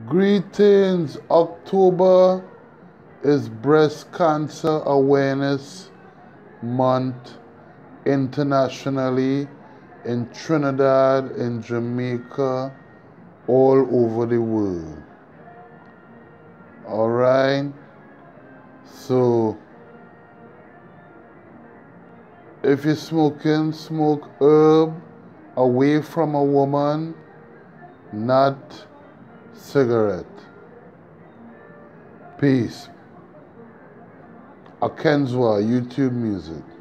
Greetings, October is Breast Cancer Awareness Month internationally in Trinidad, in Jamaica, all over the world. Alright? So, if you're smoking, smoke herb away from a woman, not cigarette. Peace. CancercAwearnesOctoberDanTribe YouTube music.